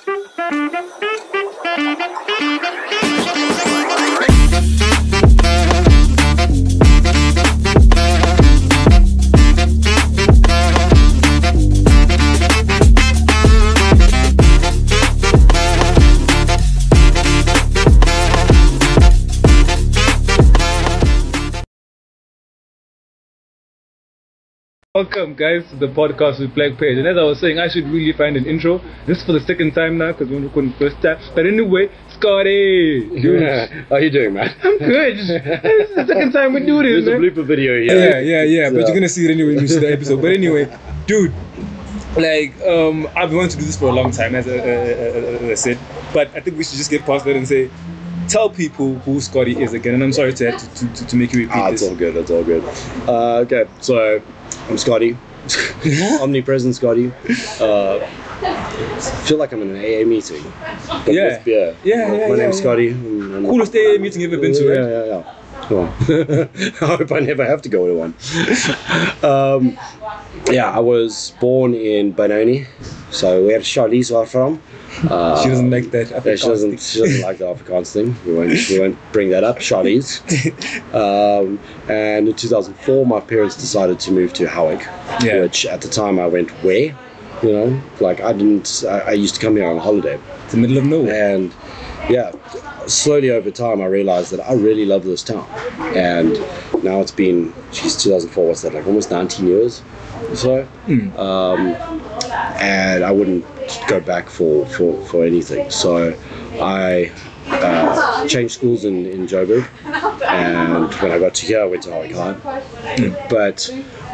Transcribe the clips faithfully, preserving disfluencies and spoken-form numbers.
Welcome guys to the podcast with Black Page, and as I was saying, I should really find an intro. This is for the second time now because we recorded the first time. But anyway, Scotty, yeah. How you doing, man? I'm good. This is the second time we do this. There's man. a blooper video here. Yeah, yeah, yeah. But you're gonna see it anyway when you see the episode. But anyway, dude, like um, I've been wanting to do this for a long time, as I, uh, as I said. But I think we should just get past that and say, tell people who Scotty is again. And I'm sorry to have to, to, to make you repeat ah, this. It's all good. It's all good. Uh, okay, so. I'm Scotty, omnipresent Scotty. Uh, I feel like I'm in an A A meeting. But Yeah. with beer. Yeah, My, yeah, my yeah, name's yeah. Scotty. I'm, I'm, Coolest A A meeting you've ever been to, yeah, right? yeah, yeah. Well, I hope I never have to go to one. um, yeah, I was born in Benoni, so where Charlize are from. Uh, She doesn't like that. Yeah, she doesn't. She doesn't like the Afrikaans thing. We won't. We won't bring that up. Charlize. Um, and in two thousand four, my parents decided to move to Howick, Yeah. which at the time I went where, you know, like I didn't. I, I used to come here on holiday, It's the middle of nowhere. and yeah, slowly over time I realized that I really love this town, and now it's been, geez, two thousand four. What's that, like almost nineteen years or so? Mm. Um, and I wouldn't go back for, for, for anything. So I uh, changed schools in, in Joburg, and when I got to here I went to Howick High. Mm. But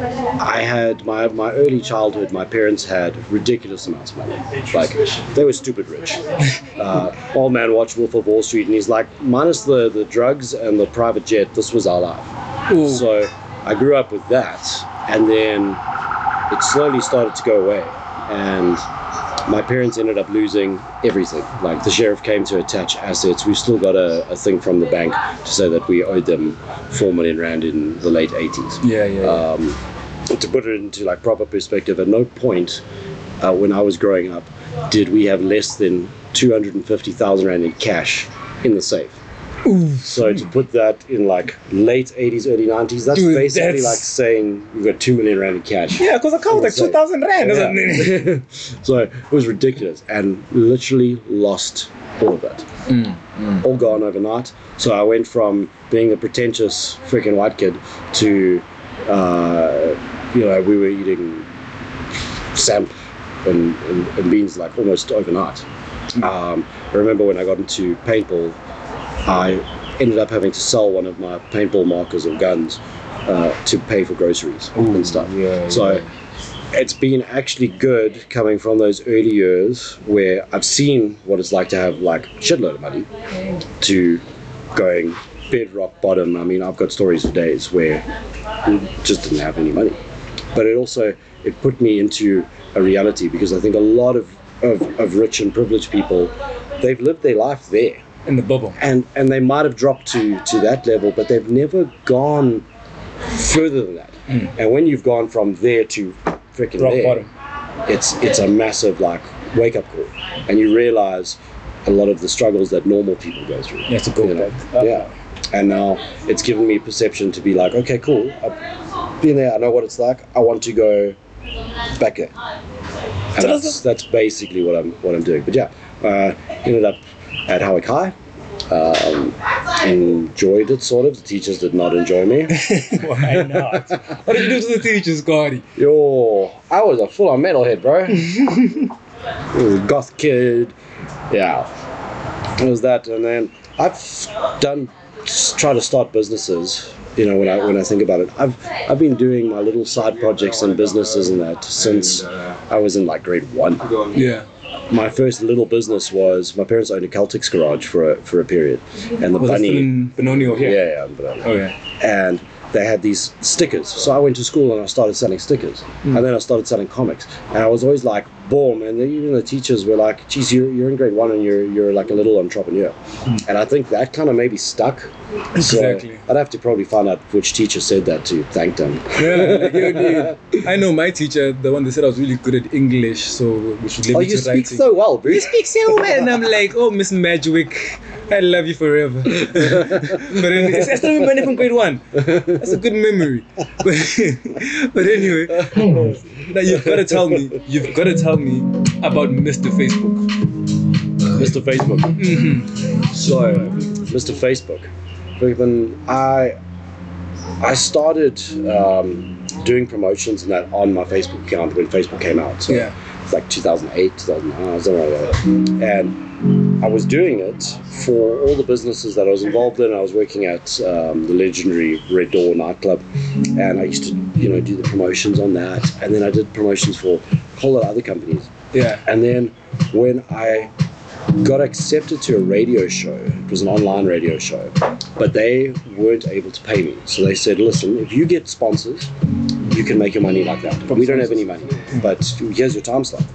I had my, my early childhood, my parents had ridiculous amounts of money. Like, they were stupid rich. Uh, old man watched Wolf of Wall Street and he's like, minus the, the drugs and the private jet, this was our life. Ooh. So I grew up with that, and then it slowly started to go away, and my parents ended up losing everything. Like, the sheriff came to attach assets. We've still got a, a thing from the bank to say that we owed them four million rand in the late eighties. Yeah, yeah. yeah. Um, to put it into like proper perspective, at no point uh, when I was growing up did we have less than two hundred fifty thousand rand in cash in the safe. Ooh. So to put that in like late eighties, early nineties, that's Dude, basically that's- like saying we've got two million rand in cash. Yeah, because account was like two thousand rand, doesn't it? Yeah. So it was ridiculous, and literally lost all of it. Mm, mm. All gone overnight. So I went from being a pretentious freaking white kid to, uh, you know, we were eating samp and, and, and beans like almost overnight. Um, I remember when I got into paintball, I ended up having to sell one of my paintball markers or guns uh, to pay for groceries Ooh, and stuff. yeah, so yeah. it's been actually good coming from those early years where I've seen what it's like to have like shitload of money to going bedrock bottom. I mean, I've got stories of days where we just didn't have any money. But it also, it put me into a reality, because I think a lot of, of, of rich and privileged people, they've lived their life there. In the bubble. And and they might have dropped to, to that level, but they've never gone further than that. Mm. And when you've gone from there to freaking Rock there, bottom. it's it's a massive like wake up call, and you realize a lot of the struggles that normal people go through. Yeah, it's a good you know? point. Yeah. And now it's given me perception to be like, okay, cool. I've been there. I know what it's like. I want to go back there. And So that's that's basically what I'm what I'm doing. But yeah, uh, ended up at Howick High. Um, enjoyed it, sort of. The teachers did not enjoy me. Why not? What did you do to the teachers, Scotty? Yo, I was a full-on metalhead, bro. I was a goth kid. Yeah, it was that. And then I've done try to start businesses. You know, when I when I think about it, I've I've been doing my little side projects and businesses and that since I was in like grade one. Yeah. My first little business was, my parents owned a Celtics garage for a, for a period, and the Was it bunny. in Benoni or here? Yeah, yeah, but, Oh yeah. and they had these stickers. So I went to school and I started selling stickers. Mm. And then I started selling comics. And I was always like, boom. And then even the teachers were like, geez, you're, you're in grade one and you're you're like a little entrepreneur. Mm. And I think that kind of maybe stuck. Exactly. So I'd have to probably find out which teacher said that to thank them. Yeah, like, you, you, I know my teacher, the one that said I was really good at English, so we should leave oh, me to you speak writing. so well, Bruce. You speak so well. And I'm like, oh, Miss Madgwick, I love you forever. But then, I still remember my name from grade one. That's a good memory. But, but anyway, now you've got to tell me, you've got to tell me about Mister Facebook. Mister Facebook. Mm-hmm. So, Mister Facebook. When I I started um, doing promotions and that on my Facebook account when Facebook came out. So yeah. It's like two thousand eight, two thousand nine, something like that. And I was doing it for all the businesses that I was involved in. I was working at um, the legendary Red Door nightclub, and I used to, you know, do the promotions on that. And then I did promotions for a whole lot of other companies. Yeah. And then when I got accepted to a radio show, it was an online radio show, but they weren't able to pay me. So they said, listen, if you get sponsors, you can make your money like that. We don't have any money, but here's your time slot.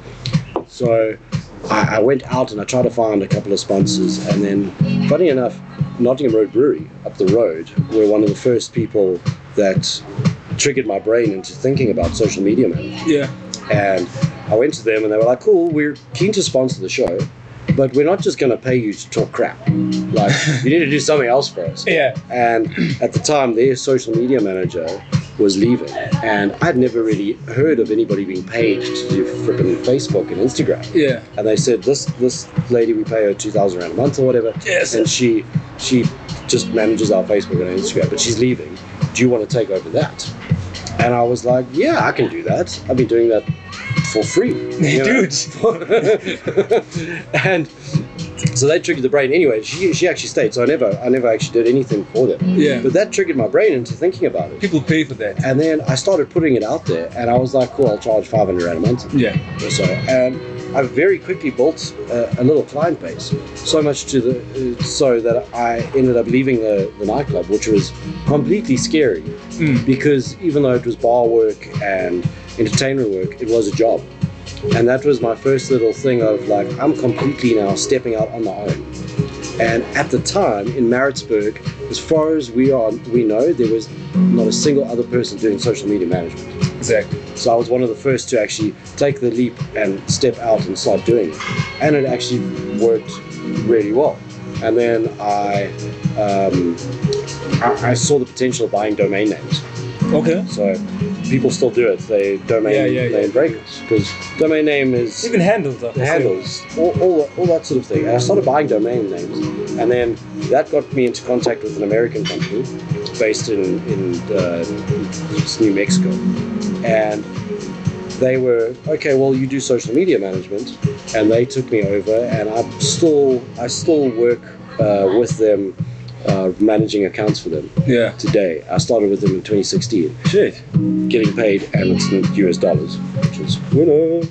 So I, I went out and I tried to find a couple of sponsors, and then funny enough, Nottingham Road Brewery up the road were one of the first people that triggered my brain into thinking about social media management. Yeah. And I went to them and they were like, cool, we're keen to sponsor the show, but we're not just going to pay you to talk crap. Like, you need to do something else for us. Yeah. And at the time, their social media manager was leaving, and I'd never really heard of anybody being paid to do flipping Facebook and Instagram. Yeah. And they said, this this lady, we pay her two thousand rand a month or whatever. Yes. And she she just manages our Facebook and Instagram, but she's leaving. Do you want to take over that? And I was like, yeah, I can do that. I've been doing that for free. Dude. And so that triggered the brain. Anyway, she she actually stayed. So I never I never actually did anything for them. Yeah. But that triggered my brain into thinking about it. People pay for that. And then I started putting it out there, and I was like, cool, I'll charge five hundred rand a month. Yeah. Or so. And I very quickly built a, a little client base, so much to the uh, so that I ended up leaving the, the nightclub, which was completely scary, mm. because even though it was bar work and entertainment work, it was a job. And that was my first little thing of like, I'm completely now stepping out on my own. And at the time in Maritzburg, as far as we are, we know, there was not a single other person doing social media management. Exactly. So I was one of the first to actually take the leap and step out and start doing it. And it actually worked really well. And then I, um, I, I saw the potential of buying domain names. Okay. So people still do it. They domain Yeah, yeah, name yeah. breakers, because domain name is Even handles up. handles, all, all, all that sort of thing. And I started buying domain names, and then that got me into contact with an American company based in, in uh, New Mexico. And they were, okay, well, you do social media management, and they took me over, and I still, I still work uh, with them, uh, managing accounts for them. Yeah. Today, I started with them in twenty sixteen. Shit. Getting paid, and it's in U S dollars, which is winner.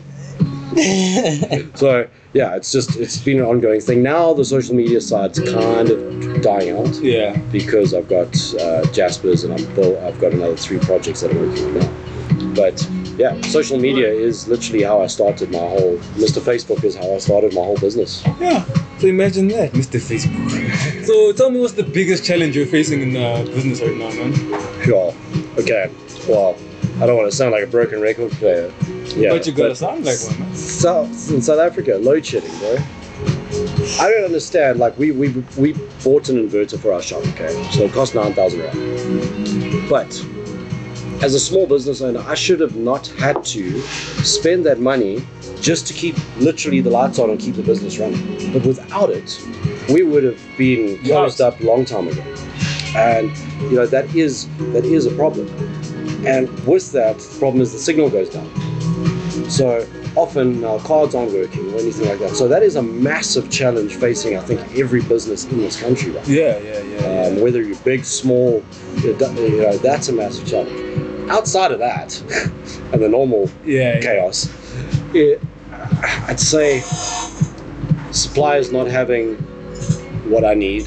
So yeah, it's just it's been an ongoing thing. Now the social media side's kind of dying out. Yeah. Because I've got uh, Jaspers, and I'm built, I've got another three projects that I'm working on now. But yeah, social media is literally how I started my whole. Mister Facebook is how I started my whole business. Yeah. So imagine that, Mister Facebook. So tell me, what's the biggest challenge you're facing in uh, business right now, man? Sure. Okay. Well, I don't want to sound like a broken record player. Yeah. But you gotta but sound like one, man. South, in South Africa, load shedding, bro. I don't understand. Like we we we bought an inverter for our shop, okay? So it cost nine thousand rand. But as a small business owner, I should have not had to spend that money just to keep literally the lights on and keep the business running. But without it, we would have been closed up a long time ago. And you know that is that is a problem. And with that, the problem is the signal goes down. So often our cards aren't working or anything like that. So that is a massive challenge facing, I think, every business in this country right now. Yeah, yeah, yeah. Um, yeah. whether you're big, small, you know, that's a massive challenge. Outside of that, and the normal yeah, chaos, it, I'd say suppliers not having what I need,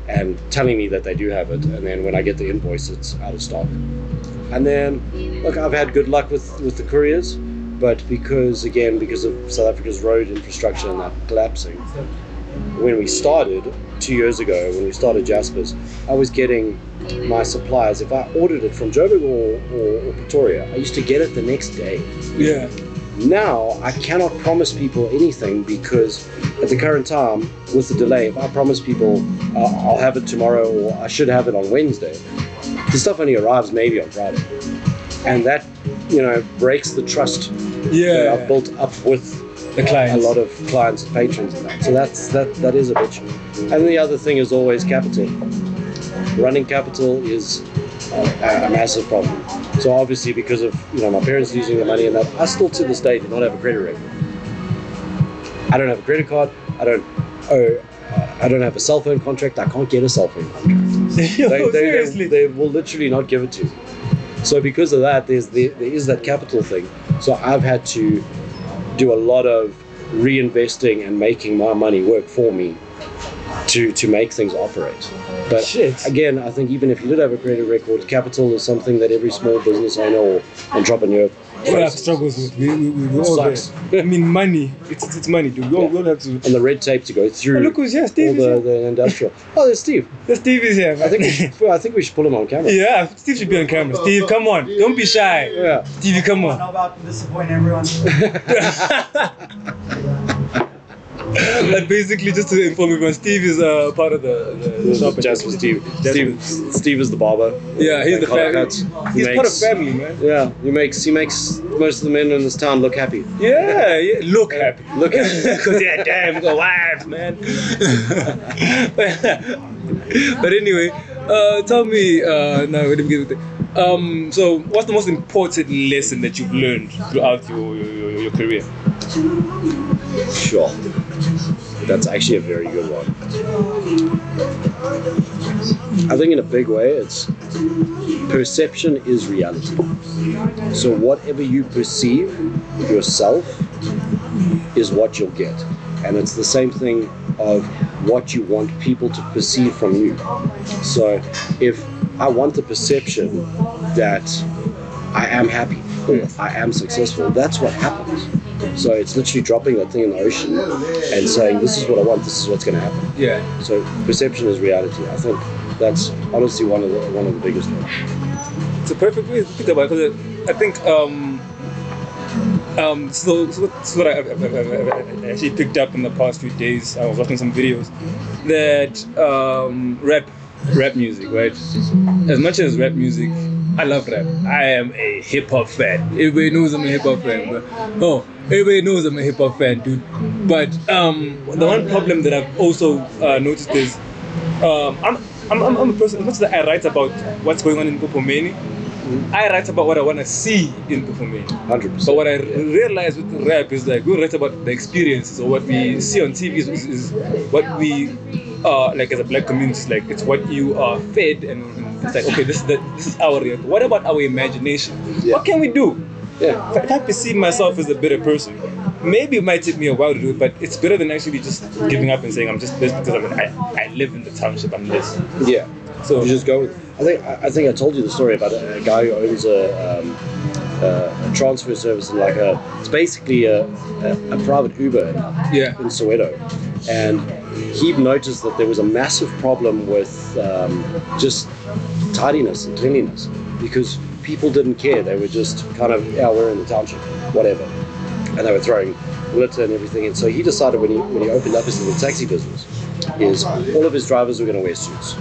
and telling me that they do have it, and then when I get the invoice, it's out of stock. And then, look, I've had good luck with, with the couriers, but because, again, because of South Africa's road infrastructure and that collapsing, when we started, two years ago, when we started Jasper's, I was getting my supplies, if I ordered it from Joburg or, or, or Pretoria, I used to get it the next day. Yeah. Now, I cannot promise people anything because at the current time, with the delay, if I promise people uh, I'll have it tomorrow or I should have it on Wednesday, the stuff only arrives maybe on Friday. And that, you know, breaks the trust Yeah. that I've built up with The clients. a lot of clients and patrons and that. So that's, that, that is a bitch. And the other thing is always capital. Running capital is a, a massive problem. So obviously because of, you know, my parents losing their money and that, I still to this day do not have a credit record. I don't have a credit card. I don't owe, uh, I don't have a cell phone contract. I can't get a cell phone contract. Yo, they, they, seriously? they, they will literally not give it to you. So because of that, there's the, there is that capital thing. So I've had to do a lot of reinvesting and making my money work for me to to make things operate. But Shit. again, I think even if you did have a credit record, capital is something that every small business owner or entrepreneur We have faces. struggles with. We, we, we, we all Sucks. there. I mean, money. It's it's, it's money, dude. We all, Yeah. we all have to. And the red tape to go through Oh, look who's here. all Steve is the, here. the industrial. Oh, there's Steve. The Steve is here, man. I think we should, I think we should pull him on camera. Yeah, Steve should be on camera. Steve, come on. Don't be shy. Yeah. Stevie, come on. How about disappointing everyone? Like basically, just to inform everyone, Steve is uh, part of the, the, the shop. Just for Steve. Jasper. Steve. Steve is the barber. Yeah, he's the Color family. cuts. He's He part of makes- family, man. Yeah, he makes he makes most of the men in this town look happy. Yeah, yeah. Look happy. Look happy. Because yeah, damn, we got wives, man. But anyway, uh, tell me, uh, now let me get with it. Um, so, what's the most important lesson that you've learned throughout your your, your, your career? Sure. That's actually a very good one. I think in a big way, it's perception is reality. So whatever you perceive yourself is what you'll get. And it's the same thing of what you want people to perceive from you. So if I want the perception that I am happy or I am successful, that's what happens. So it's literally dropping that thing in the ocean and saying, this is what I want, this is what's going to happen. Yeah. So perception is reality. I think that's honestly one of the one of the biggest ones. It's a perfect way to think about it, because I think um, um, so, so that's what I, I, I, I actually picked up in the past few days. I was watching some videos that um, rap, rap music, right? As much as rap music, I love rap. I am a hip hop fan. Everybody knows I'm a hip hop fan. But, oh, everybody knows I'm a hip hop fan, dude. But um, the one problem that I've also uh, noticed is um, I'm, I'm I'm I'm a person. As much as I write about what's going on in Popomeni, I write about what I want to see in Popomeni. one hundred percent. But what I realize with rap is like we write about the experiences, or what we see on T V is, is, is what we uh, like as a black community. Like it's what you are fed, and, and it's like okay, this is the, this is our reality. What about our imagination? Yeah. What can we do? Yeah. If I perceive myself as a better person, maybe it might take me a while to do it, but it's better than actually just giving up and saying I'm just this because I'm an, I I live in the township. I'm this. Yeah. So You just go with. I think I I think I told you the story about a, a guy who owns a, um, a, a transfer service and like a it's basically a, a, a private Uber yeah, in Soweto, and he noticed that there was a massive problem with um, just tidiness and cleanliness because people didn't care. They were just kind of yeah, we're in the township, whatever, and they were throwing litter and everything. And so he decided when he when he opened up his little taxi business, is all of his drivers were going to wear suits.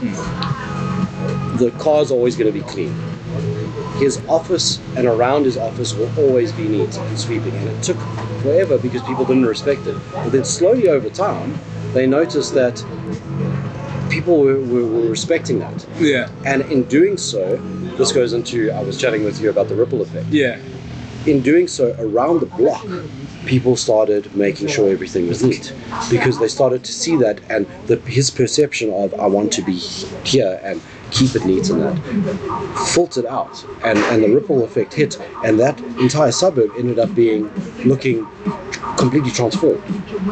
The car's always going to be clean. His office and around his office will always be neat and sweeping. And it took forever because people didn't respect it. But then slowly over time, they noticed that people were, were, were respecting that. yeah, And in doing so, this goes into, I was chatting with you about the ripple effect. yeah. In doing so, around the block, people started making sure everything was neat because they started to see that, and the, his perception of I want to be here and keep it neat and that filtered out, and, and the ripple effect hit, and that entire suburb ended up being looking completely transformed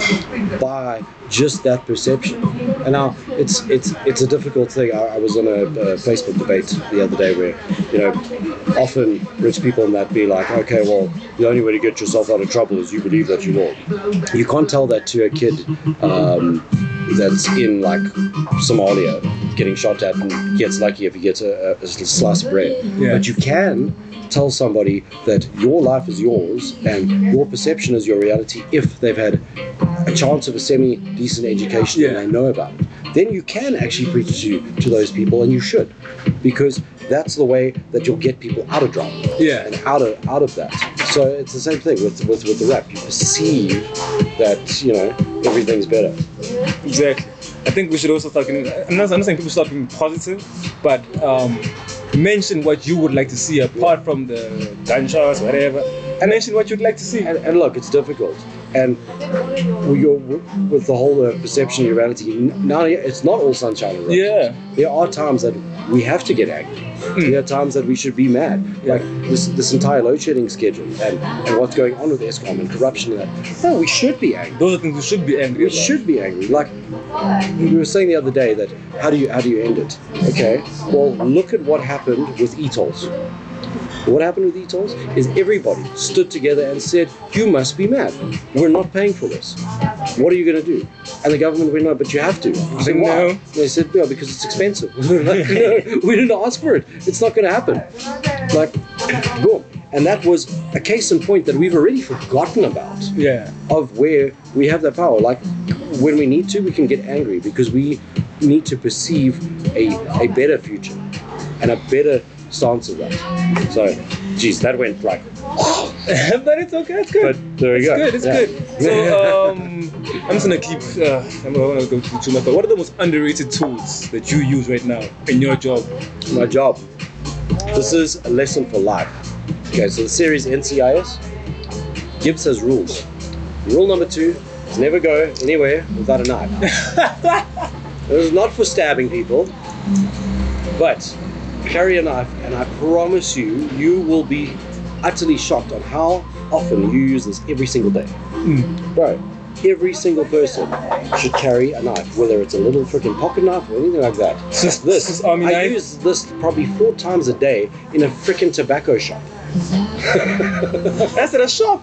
by just that perception. And now it's it's it's a difficult thing. I, I was on a, a Facebook debate the other day where, you know, often rich people in that be like, okay, well, the only way to get yourself out of trouble is you believe that you know. You can't tell that to a kid um, that's in like Somalia getting shot at and gets lucky if he gets a, a slice of bread. Yeah. But you can tell somebody that your life is yours and your perception is your reality if they've had a chance of a semi-decent education Yeah. and they know about it. Then you can actually preach to, to those people, and you should, because that's the way that you'll get people out of drama Yeah. and out of out of that. So it's the same thing with, with, with the rap. You perceive that, you know, everything's better. Exactly. I think we should also start getting, I'm not, I'm not saying people start being positive, but um, mention what you would like to see apart from the gunshots, whatever. And mention what you'd like to see. And, and look, it's difficult. And you're, with the whole uh, perception of reality, now it's not all sunshine and roses. Yeah. There are times that we have to get angry. Mm. There are times that we should be mad. Yeah. Like this, this entire load shedding schedule and, and what's going on with ESCOM and corruption and that. No, we should be angry. Those are things we should be angry We about. should be angry. Like we were saying the other day that how do you how do you end it? Okay, well look at what happened with e-tolls. What happened with e-tolls is everybody stood together and said, you must be mad. We're not paying for this. What are you going to do? And the government went, no, but you have to. I said, why? No. And they said, no, because it's expensive. Like, no, we didn't ask for it. It's not going to happen. Like, boom. And that was a case in point that we've already forgotten about. Yeah. Of where we have that power. Like, when we need to, we can get angry because we need to perceive a, a better future and a better stance of that. So, geez, that went like. But it's okay, it's good. But there we It's go. good, it's Yeah. good. So, um, I'm just gonna keep, uh, I'm not gonna go too, too much, but what are the most underrated tools that you use right now in your job? My job. This is a lesson for life. Okay, so the series N C I S Gibbs has rules. Rule number two is never go anywhere without a knife. This is not for stabbing people, but carry a knife, and I promise you, you will be utterly shocked on how often you use this every single day. Mm. Bro, every single person should carry a knife, whether it's a little freaking pocket knife or anything like that. Just- This, just army I knife? use this probably four times a day in a freaking tobacco shop. That's at a shop.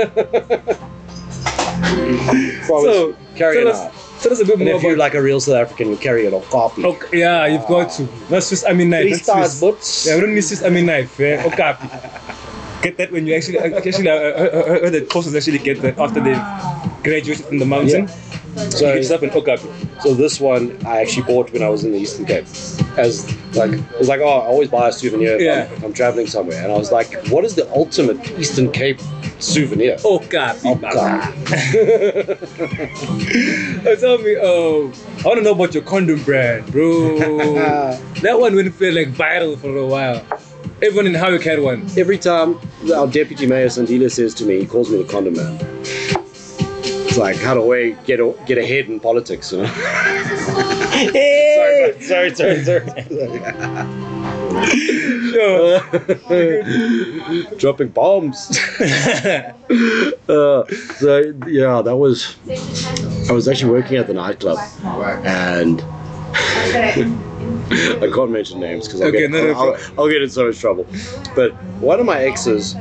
Promise, So, carry tell a us, knife. tell us a bit And more if you're about. like a real South African, you carry it on copy. Okay, yeah, you've got to. That's just, I mean, knife. Three That's stars, Swiss. butts. Yeah, we don't need Swiss, I mean, knife. Eh? Okay. Get that when you actually, actually, uh, uh, uh, the courses actually get that after they graduated from the mountain. So, So, you get yourself an okapi. so this one I actually bought when I was in the Eastern Cape. As like, it was like, oh, I always buy a souvenir if, Yeah. I'm, if I'm traveling somewhere. And I was like, what is the ultimate Eastern Cape souvenir? Okapi. Oh, God. Oh, tell me, oh, I want to know about your condom brand, bro. That one went feel like viral for a while. Everyone in Howick had one. Every time our deputy mayor Sandila says to me, he calls me the condom man. It's like, how do I get a, get ahead in politics, you know? Hey! sorry, sorry, sorry, sorry. Sure. Dropping bombs. uh, so yeah, that was. I was actually working at the nightclub, and I can't mention names because I'll, Okay, get, no, no I'll, I'll, I'll get in so much trouble. But one of my exes.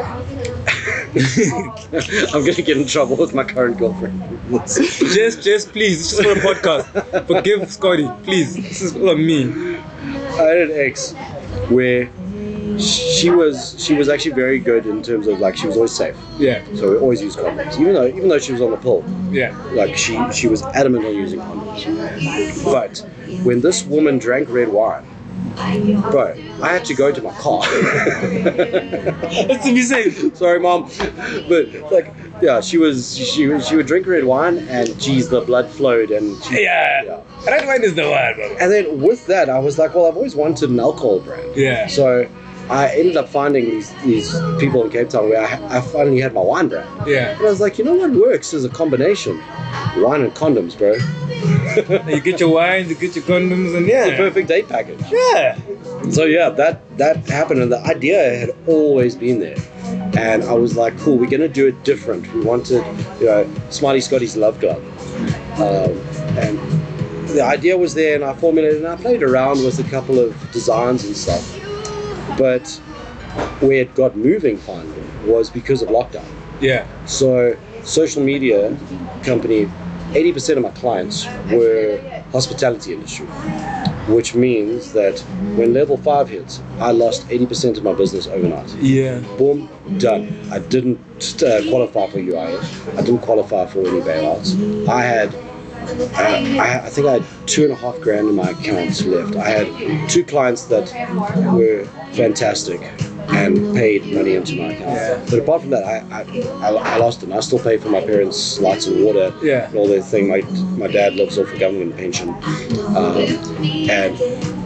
I'm gonna get in trouble with my current girlfriend. Just, just please, this is for a podcast. Forgive Scotty, please. This is on me. I had an ex where she was she was actually very good in terms of like she was always safe. Yeah, So we always used condoms, even though even though she was on the pill. yeah. Like she she was adamant on using condoms. But when this woman drank red wine, bro, I had to go to my car. That's to be safe. Sorry, mom, but like, yeah, she was she was- she would drink red wine, and geez, the blood flowed, and she, Yeah. Red wine is the one, bro. and then with that, I was like, well, I've always wanted an alcohol brand. Yeah. So I ended up finding these these people in Cape Town where I, I finally had my wine brand. Yeah. And I was like, you know what works as a combination? Wine and condoms, bro. You get your wine, you get your condoms, and The yeah. perfect date package. Yeah. So yeah, that that happened, and the idea had always been there. And I was like, cool, we're gonna do it different. We wanted, you know, Smiley Scotties Love Glove. Um, and the idea was there, and I formulated and I played around with a couple of designs and stuff. But where it got moving finally was because of lockdown. Yeah. So social media company, eighty percent of my clients were hospitality industry, which means that when level five hits, I lost eighty percent of my business overnight. Yeah. Boom, done. I didn't uh, qualify for U I F. I didn't qualify for any bailouts. I had, uh, I, I think I had two and a half grand in my accounts left. I had two clients that were fantastic and paid money into my account. Yeah. But apart from that, I, I, I, I lost it. And I still pay for my parents' lights and water Yeah. and all their thing. My, my dad lives off a government pension. Um, and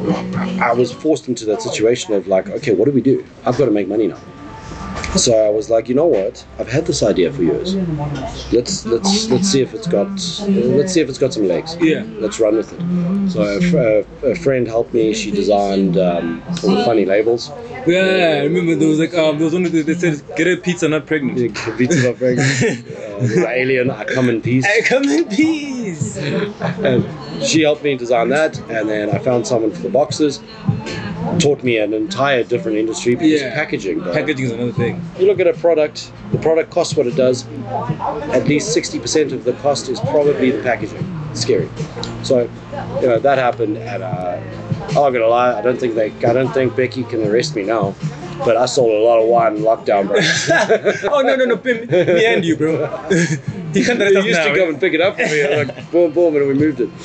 I was forced into that situation of like, okay, what do we do? I've got to make money now. So I was like, you know what? I've had this idea for years. Let's let's let's see if it's got let's see if it's got some legs. Yeah. Let's run with it. So a, fr- a friend helped me. She designed um, all the funny labels. Yeah, I remember there was like um there was one of the, they said get a pizza not pregnant. Yeah, pizza not pregnant. uh, the alien, I come in peace. I come in peace. And she helped me design that, and then I found someone for the boxes. Taught me an entire different industry because Yeah. packaging. Bro. Packaging is another thing. You look at a product, the product costs what it does. At least sixty percent of the cost is probably the packaging. It's scary. So, you know, that happened, and uh, I'm not gonna lie, I don't think they, I don't think Becky can arrest me now. But I sold a lot of wine in lockdown, bro. Oh no no no, me, me and you, bro. He can't arrest They us used now. to come and pick it up for me, and like boom boom, and we moved it.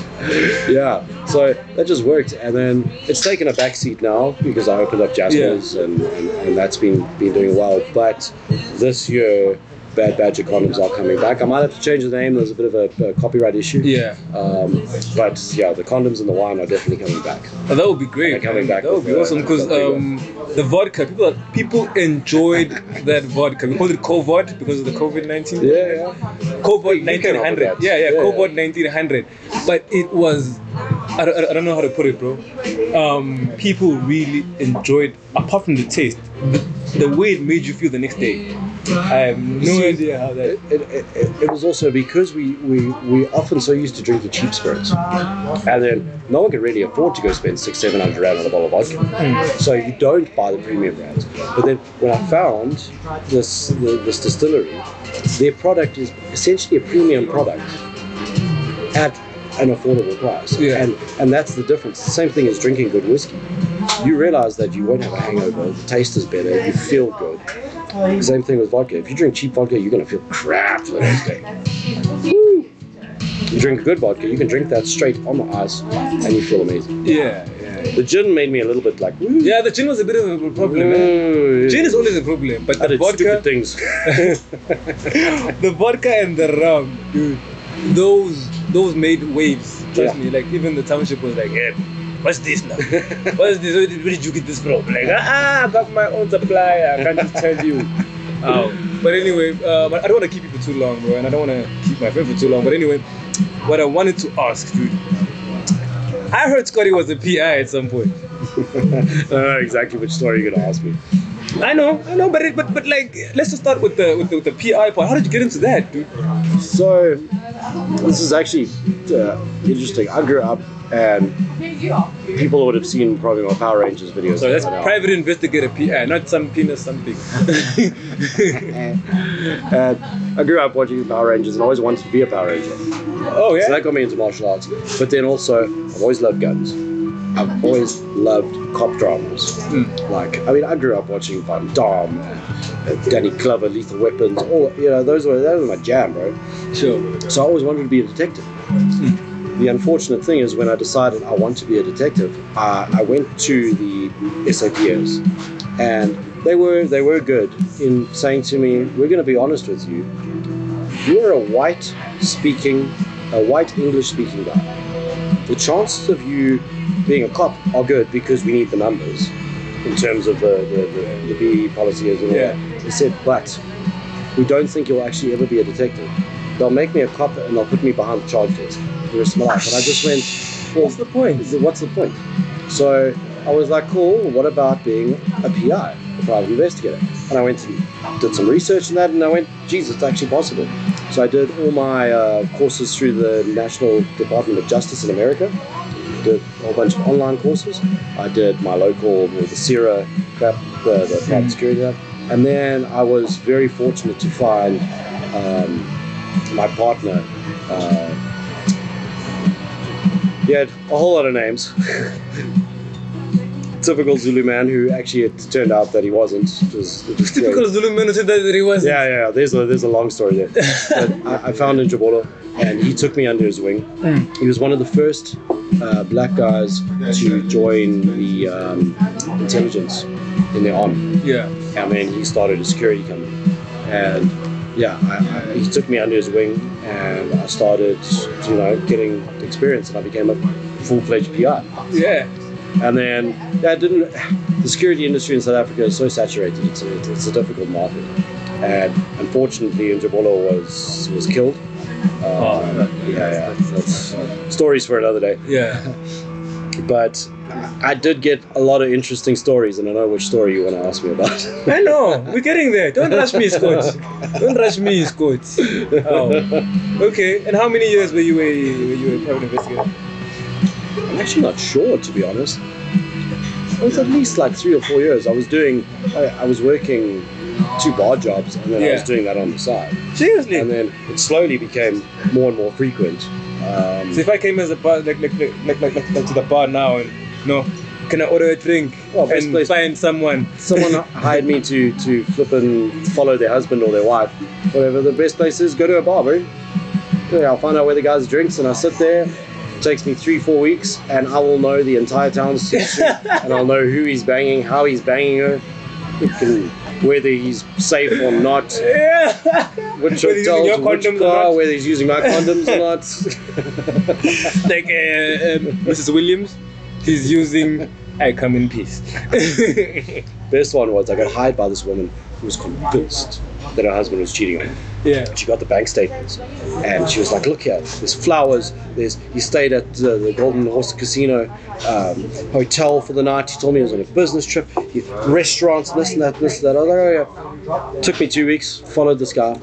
Yeah, so that just worked, and then it's taken a backseat now because I opened up Jasper's, and, and, and that's been been doing well. But this year, Bad Badger condoms are coming back. I might have to change the name. There's a bit of a, a copyright issue. Yeah. Um, but yeah, the condoms and the wine are definitely coming back. Oh, that would be great. They're coming back That would be with, uh, awesome because um, the vodka, people people enjoyed that vodka. We called it COVID because of the COVID nineteen. Yeah, yeah. COVID You came nineteen up with hundred. that. Yeah, yeah, Yeah. COVID nineteen hundred. But it was, I don't, I don't know how to put it, bro. Um, people really enjoyed, apart from the taste, the, the way it made you feel the next day. I have no See, idea how that. It, it, it, it was also because we, we, we often so used to drink the cheap spirits, and then no one could really afford to go spend six, seven hundred rand on a bottle of vodka. Mm. So you don't buy the premium brands. But then when I found this the, this distillery, their product is essentially a premium product at an affordable price. Yeah. And and that's the difference. The same thing as drinking good whiskey. You realize that you won't have a hangover. The taste is better. You feel good. Same thing with vodka. If you drink cheap vodka, you're gonna feel crap for the next day. Woo! You drink good vodka, you can drink that straight on the ice, and you feel amazing. Yeah, yeah. The gin made me a little bit like, woo. Yeah, the gin was a bit of a problem, man. Ooh. Gin is always a problem, but I the did stupid vodka, things. the vodka and the rum, dude, those those made waves. Trust Yeah. me, like even the township was like, yeah, what's this now? What's this? Where did, where did you get this from? Like, ah, I got my own supplier. I can't just tell you. Um, but anyway, um, I don't want to keep you for too long, bro, and I don't want to keep my friend for too long. But anyway, what I wanted to ask, dude, I heard Scotty was a P I at some point. I don't know exactly which story you're gonna ask me. I know, I know, but it, but but like, let's just start with the with the, with the P I part. How did you get into that, dude? So this is actually uh, interesting. I grew up, and people would have seen probably my Power Rangers videos. So that's by now. private investigator P I, not some penis something. And I grew up watching Power Rangers and always wanted to be a Power Ranger. Oh yeah. So that got me into martial arts. But then also, I've always loved guns. I've always loved cop dramas. Mm. Like, I mean, I grew up watching Van Damme, uh, Danny Glover, Lethal Weapons. All you know, those were those were my jam, bro. Sure. So I always wanted to be a detective. Mm. The unfortunate thing is, when I decided I want to be a detective, uh, I went to the S A P S, and they were they were good in saying to me, "We're going to be honest with you. You are a white speaking, a white English speaking guy. The chances of you being a cop are good because we need the numbers in terms of the the, the, the B E policies and all Yeah. that." They said, "But we don't think you'll actually ever be a detective. They'll make me a cop and they'll put me behind the charge desk for the rest of my life." And I just went, well, What's the point? what's the point? So I was like, cool, what about being a P I, a private investigator? And I went and did some research on that, and I went, geez, it's actually possible. So I did all my uh, courses through the National Department of Justice in America. Did a whole bunch of online courses. I did my local, the CIRA crap, the, the private security lab. And then I was very fortunate to find um, my partner. Uh, he had a whole lot of names. Typical Zulu man who actually it turned out that he wasn't. It was, it was Typical great. Zulu man who said that he wasn't. Yeah, yeah, there's a, there's a long story there. But I, I found him Njabolo, and he took me under his wing. Mm. He was one of the first uh, black guys to join the um, intelligence in the army. Yeah. And then he started a security company. And yeah, I, I, he took me under his wing, and I started, you know, getting experience, and I became a full-fledged P I. Yeah. And then that didn't. The security industry in South Africa is so saturated; it's a, it's a difficult market. And unfortunately, Njabolo was was killed. Uh, Oh. yeah, yeah. That's stories for another day. Yeah. But I did get a lot of interesting stories, and I know which story you want to ask me about. I know, we're getting there. Don't rush me, Scott. Don't rush me, Scott. Oh. Okay, and how many years were you a, were you a private investigator? I'm actually not sure, to be honest. It was at least like three or four years. I was doing, I, I was working two bar jobs, and then I was Yeah. doing that on the side. Seriously? And then it slowly became more and more frequent. Um, So if I came as a bar, like, like, like, like, like, like, like to the bar now, and you know, can I order a drink Well, best and place- find someone? someone hired me to, to flip and follow their husband or their wife, whatever. The best place is go to a bar, bro. Yeah, I'll find out where the guys drinks, and I sit there. It takes me three, four weeks, and I will know the entire town's history, and I'll know who he's banging, how he's banging her, can, whether he's safe or not, Yeah. which Whether he's using hotel, your to which condoms or car, not. whether he's using my condoms or not. Like uh, um, Missus Williams, she's using I come in peace. Best one was I got hired by this woman who was convinced that her husband was cheating on her. Yeah. She got the bank statements, and she was like, "Look here, there's flowers. There's he stayed at uh, the Golden Horse Casino um, hotel for the night. He told me he was on a business trip. He, restaurants, this and that, this and that." I was like, "Oh yeah." Took me two weeks. Followed this guy.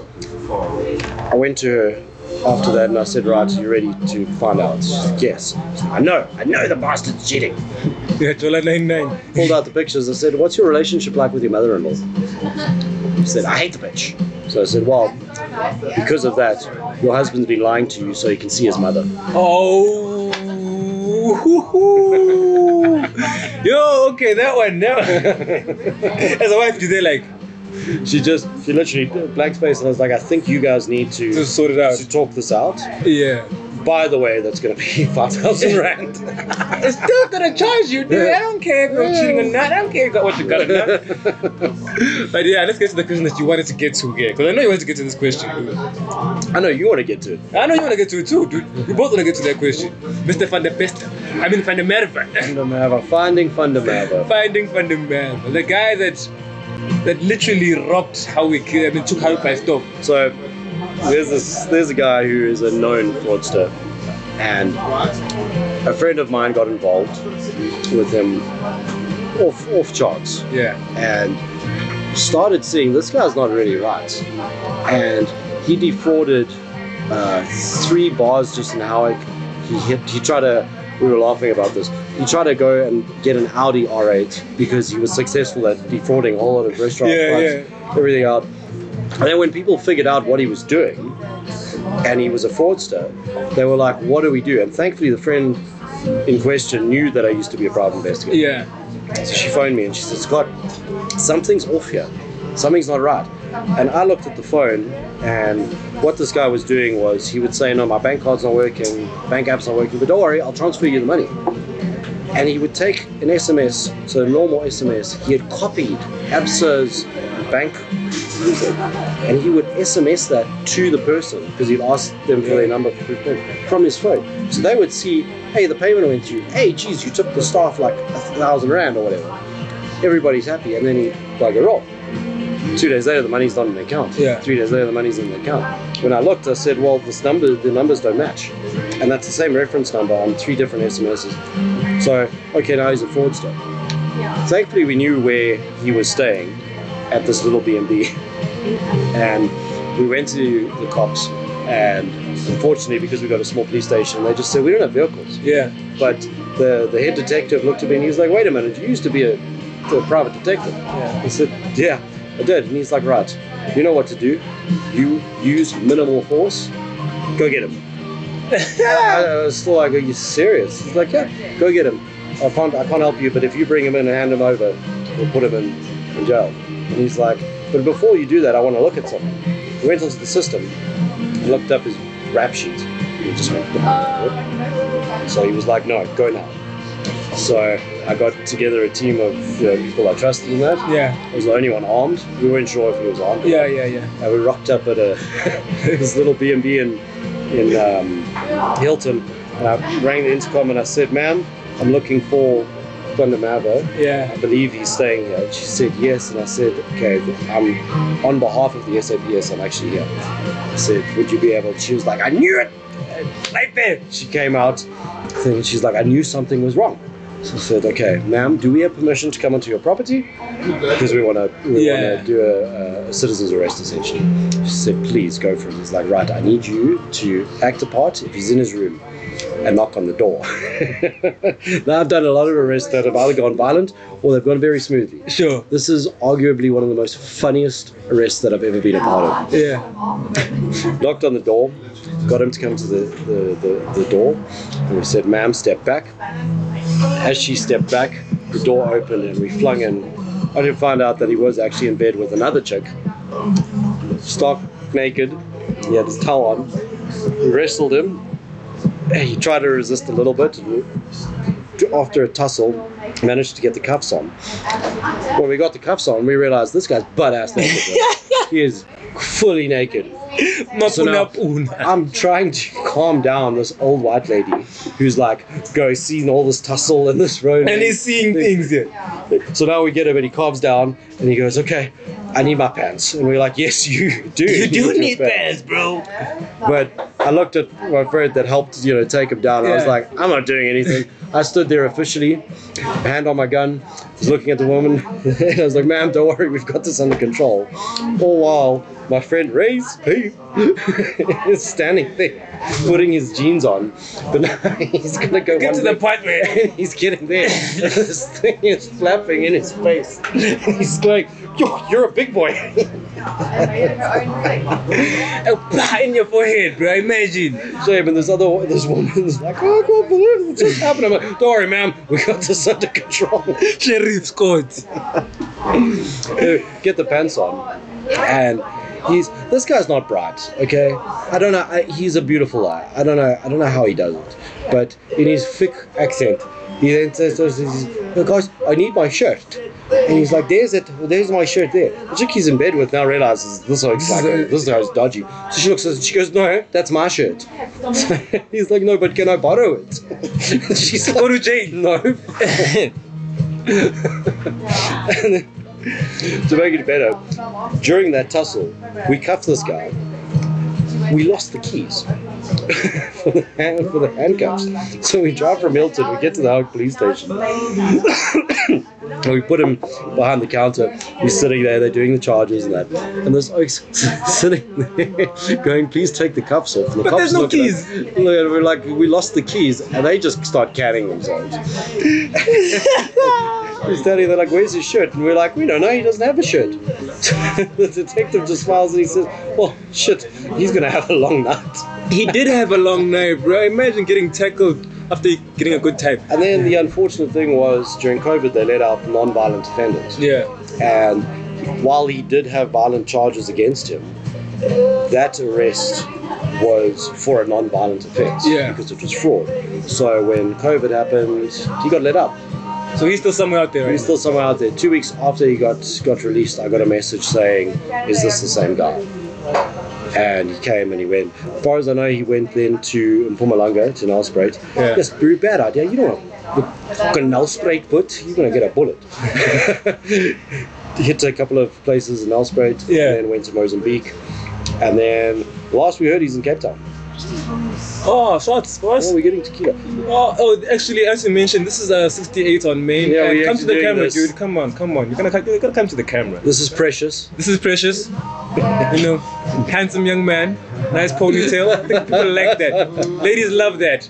I went to her after that, and I said, "Right, you ready to find out?" She's like, "Yes." She's like, I know. I know the bastard's cheating. Yeah, Jola nine nine. Pulled out the pictures. I said, "What's your relationship like with your mother-in-law?" She said, "I hate the bitch." So I said, "Well, because of that, your husband's been lying to you so he can see his mother." Oh. Yo, okay, that one. That one. As a wife, do they like She just, she literally blank space, and I was like, "I think you guys need to to sort it out? to talk this out." Yeah. By the way, that's going to be five thousand rand. It's still gonna charge you, dude. I don't care if you're cheating or not. I don't care what you got or not. But yeah, let's get to the question that you wanted to get to, yeah. Because I know you wanted to get to this question, dude. I know you want to get to it. I know you want to get to it too, dude. We both want to get to that question. Mister Van der Best. I mean Van der Merwe. Fundamava, finding Fundamava. Finding Van der Merwe. The guy that that literally rocked how we killed, I mean, took how by storm. So there's this, there's a guy who is a known fraudster, and a friend of mine got involved with him off off chance, Yeah. and started seeing this guy's not really right, and he defrauded uh, three bars just in Howick. He hit. He tried to. We were laughing about this. He tried to go and get an Audi R eight because he was successful at defrauding a whole lot of restaurants, Yeah, pubs, everything out. And then when people figured out what he was doing, and he was a fraudster, they were like, "What do we do?" And thankfully, the friend in question knew that I used to be a private investigator. Yeah. So she phoned me and she said, "Scott, something's off here. Something's not right." And I looked at the phone, and what this guy was doing was he would say, "No, my bank card's not working, bank app's not working, but don't worry, I'll transfer you the money." And he would take an S M S, so a normal S M S, he had copied Absa's bank user, and he would S M S that to the person because he'd asked them for their number from his phone. So they would see, "Hey, the payment went to you. Hey, geez, you took the staff like a thousand rand or whatever." Everybody's happy, and then he bugger off. Two days later, the money's not in the account. Yeah. Three days later, the money's in the account. When I looked, I said, well, this number, the numbers don't match. And that's the same reference number on three different S M Ses. So, okay, now he's a fraudster. Thankfully, we knew where he was staying at this little B and B. And we went to the cops, and unfortunately, because we got a small police station, they just said, we don't have vehicles. Yeah. But the, the head detective looked at me and he was like, wait a minute, you used to be a, a private detective. Yeah. I said, yeah, I did. And he's like, right, you know what to do. You use minimal force, go get him. I was still like, are you serious? He's like, yeah, go get him. I can't, I can't help you, but if you bring him in and hand him over, we'll put him in, in jail. And he's like, but before you do that, I want to look at something. He went onto the system, looked up his rap sheet, and he just went, oh. So he was like, no, go now. So I got together a team of you know, people I trusted in that. Yeah. I was the only one armed. We weren't sure if he was armed. Yeah, yeah, yeah. And we rocked up at a this little B and B in in um, Hilton, and I rang the intercom and I said, "Ma'am, I'm looking for Thunder Merwe. Yeah. I believe he's staying here." And she said yes, and I said, "Okay, I'm on behalf of the S A P S. I'm actually here." I said, "Would you be able?" She was like, "I knew it, right there." She came out, and she's like, "I knew something was wrong." So I said, "Okay, ma'am, do we have permission to come onto your property? Because we want to we Yeah. want to do a, a citizen's arrest, essentially." She said, "Please go for it." He's like, "Right, I need you to act a part if he's in his room and knock on the door." Now, I've done a lot of arrests that have either gone violent or they've gone very smoothly. Sure. This is arguably one of the most funniest arrests that I've ever been a part of. Yeah. Knocked on the door, got him to come to the, the, the, the door, and we said, "Ma'am, step back." As she stepped back, the door opened and we flung in. I didn't find out that he was actually in bed with another chick, stark naked. He had his towel on. We wrestled him. He tried to resist a little bit. After a tussle, managed to get the cuffs on. When we got the cuffs on, we realized this guy's butt-ass naked. He is fully naked. So now, I'm trying to calm down this old white lady who's like, go seeing all this tussle and this road. And he's seeing things here. So now we get him and he calms down and he goes, "Okay, I need my pants." And we're like, "Yes, you do. You do need pants. pants, bro." But I looked at my friend that helped, you know, take him down. I was Yeah. like, "I'm not doing anything." I stood there officially, hand on my gun, was looking at the woman. I was like, "Ma'am, don't worry, we've got this under control." All while my friend Ray's hey, is standing there, putting his jeans on. But now he's gonna go Get one to the leg, point where and he's getting there. This thing is flapping in his face. And he's going, "Yo, you're a big boy." in your forehead, bro. Imagine. So yeah, but this other this woman's like, "Oh, I can't believe this just happened." I'm like, "Don't worry, ma'am, we got this under control." Sheriff Scott. Get the pants on, and he's this guy's not bright. Okay, I don't know. I, he's a beautiful eye. I don't know. I don't know how he does it, but in his thick accent, he then says, "Oh, guys, I need my shirt." And he's like, "There's it. There's my shirt there." The chick he's in bed with now realizes this guy's like, this guy's dodgy. So she looks at it. She goes, "No, that's my shirt." So he's like, "No, but can I borrow it?" She's like, Go to jail. "No." And then, to make it better, during that tussle, we cuffed this guy. We lost the keys for, the hand, for the handcuffs. So we drive from Milton, we get to the Hague police station. And we put him behind the counter. He's sitting there, they're doing the charges and that. And this oak's sitting there going, "Please take the cuffs off." And the But cops there's no look at keys. us. Look at it, we're like, "We lost the keys." And they just start canning themselves. We're standing there like, "Where's his shirt?" And we're like, "We don't know, he doesn't have a shirt." The detective just smiles and he says, "Well, shit, he's gonna have a long night." He did have a long night, bro. Imagine getting tackled after getting a good time. And then the unfortunate thing was, during COVID, they let out non-violent offenders. Yeah. And while he did have violent charges against him, that arrest was for a non-violent offense. Yeah. Because it was fraud. So when COVID happened, he got let out. So he's still somewhere out there, right? He's still somewhere out there. Two weeks after he got got released, I got a message saying, "Is this the same guy?" And he came and he went. As far as I know, he went then to Mpumalanga, to Nelspruit. Yeah. Yes, very bad idea. You don't want to fucking Nelspruit put. You're going to get a bullet. hit a couple of places in Nelspruit, Yeah. and then went to Mozambique, and then last we heard he's in Cape Town. Oh, shots for us. Oh, we're getting tequila. Oh, oh, actually, as you mentioned, this is a sixty-eight on Main. Yeah, and we're come to actually the doing camera, this. dude. Come on, come on. You're gonna, you're gonna come to the camera. This is Precious. This is Precious. You know, handsome young man, nice ponytail. I think people like that. Ladies love that.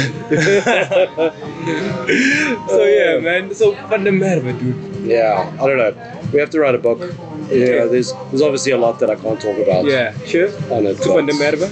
So yeah, man. So what the matter, dude? Yeah, I don't know. We have to write a book. Yeah, there's there's obviously a lot that I can't talk about. Yeah, sure. On it. So what the matter?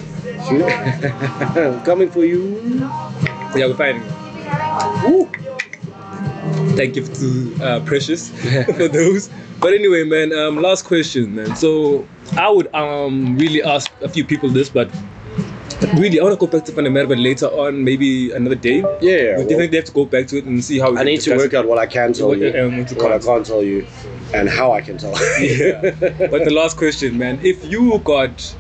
Coming for you. Yeah, we're fine. Woo. Thank you to uh, Precious for those. But anyway, man, um, last question, man. So I would um really ask a few people this, but really I want to go back to Panamera later on, maybe another day. Yeah, yeah. We well, definitely have to go back to it and see how we I can need to discuss work it. out what I can tell What- you, um, what you what I can't. can't tell you, and how I can tell you. Yeah. But the last question, man, if you got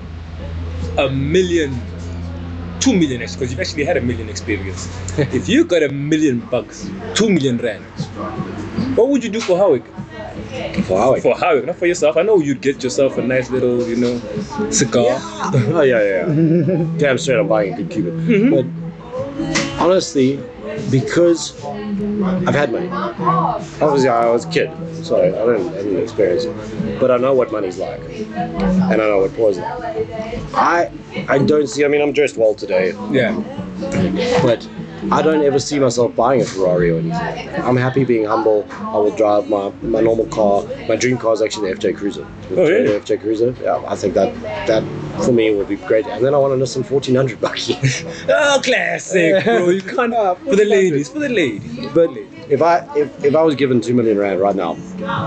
a million, two million actually, because you've actually had a million experience. If you got a million bucks, two million rand, what would you do for Howick? For how I For Howick, not for yourself. I know you'd get yourself a nice little, you know, cigar. Oh yeah, yeah. yeah. Damn straight, I'm buying a good Cuban. Mm-hmm. But honestly, because I've had money. Obviously, I was a kid, so I didn't, I didn't experience it. But I know what money's like, and I know what poor's like. I I don't see. I mean, I'm dressed well today, Yeah. but I don't ever see myself buying a Ferrari or anything. I'm happy being humble. I will drive my, my normal car. My dream car is actually the F J Cruiser. The Oh, really? F J Cruiser. Yeah, I think that that for me would be great. And then I want a Nissan fourteen hundred bucky. Oh, classic, bro. You can't. For the ladies, for the ladies. But if I if, if I was given two million rand right now,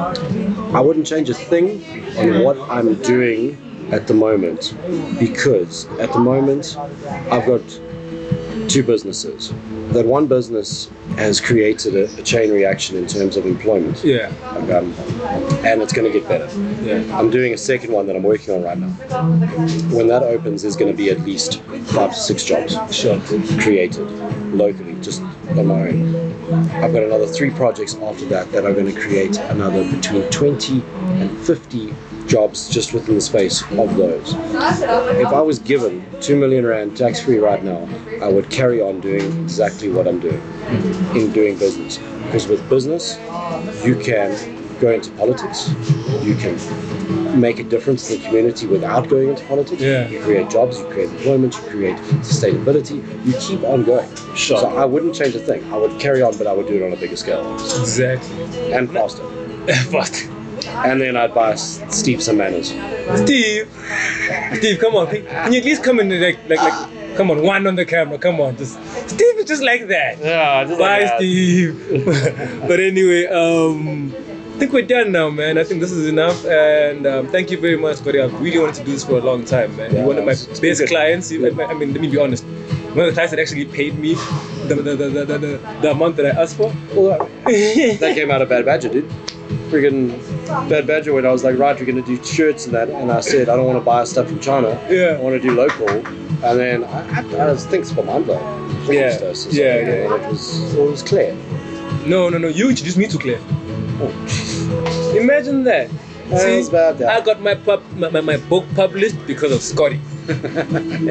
I wouldn't change a thing on what I'm doing at the moment, because at the moment I've got two businesses. That one business has created a, a chain reaction in terms of employment. Yeah. Um, and it's going to get better. Yeah. I'm doing a second one that I'm working on right now. When that opens, there's going to be at least five to six jobs Sure. created locally, just on my own. I've got another three projects after that that are going to create another between twenty and fifty jobs just within the space of those. If I was given two million rand tax free right now, I would carry on doing exactly what I'm doing in doing business. Because with business, you can go into politics, you can make a difference in the community without going into politics. Yeah. You create jobs, you create employment, you create sustainability, you keep on going. Sure. So I wouldn't change a thing. I would carry on, but I would do it on a bigger scale. Exactly. And faster. But And then I'd buy S- Steve some manners. Steve, Steve, come on. Can, can you at least come in and like, like, like, come on, one on the camera. Come on, just Steve is just like that. Yeah, just Bye, Steve. But anyway, um, I think we're done now, man. I think this is enough, and um, thank you very much, Scotty. I've really wanted to do this for a long time, man. Yeah, You're one of my it's- it's best good. clients. You, I, I mean, let me be honest. One of the clients that actually paid me the the, the, the, the, the, the amount that I asked for. Well, that came out of Bad Badger, dude. Friggin' Bad Badger, when I was like, right, we're gonna do shirts and that, and I said, I don't want to buy stuff from China. Yeah. I want to do local. And then I, I, I was thinking for mind blowing. Yeah. Stuff, so Yeah, something, yeah. and it was, it was clear. No, no, no. You introduced me to Claire. Oh, jeez. Imagine that. That See, was bad, yeah. I got my, pub, my, my, my book published because of Scotty. and,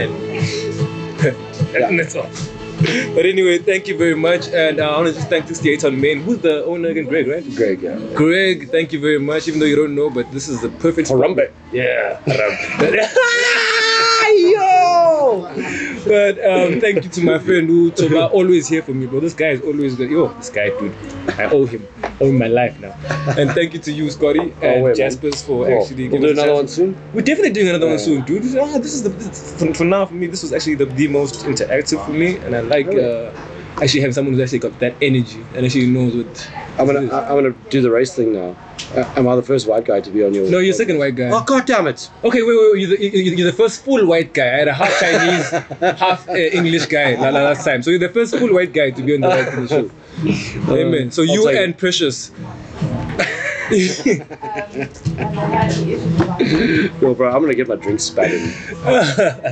and that's all. But anyway, thank you very much. And uh, I want to just thank sixty-eight on Main. Who's the owner again? Greg, right? Greg, yeah. Greg, thank you very much. Even though you don't know, but this is the perfect spot. Harambe. Yeah. Harambe. Yo! But um, thank you to my friend who Toba always here for me, bro. This guy is always good. Yo, this guy, dude. I owe him. I owe him my life now. And thank you to you, Scotty, and wait, Jaspers for Oh, actually we'll giving do us a another one chance. soon. We're definitely doing another one Yeah. soon, dude. Ah, this is the this, for, for now for me. This was actually the, the most interactive for me, and I like uh, actually having someone who's actually got that energy and actually knows what. I'm gonna, I- I'm gonna do the race thing now. Uh, am I the first white guy to be on your? No, you're second white guy. Oh god damn it! Okay, wait, wait, wait. You're the, you- you're the first full white guy. I had a half Chinese, half uh, English guy la- la- last time. So you're the first full white guy to be on the White Thing show. Amen. So I'll you take and it. Precious. Yo, bro, I'm gonna get my drink spat in.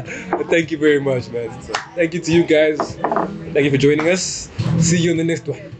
Thank you very much, man. So, thank you to you guys. Thank you for joining us. See you in the next one.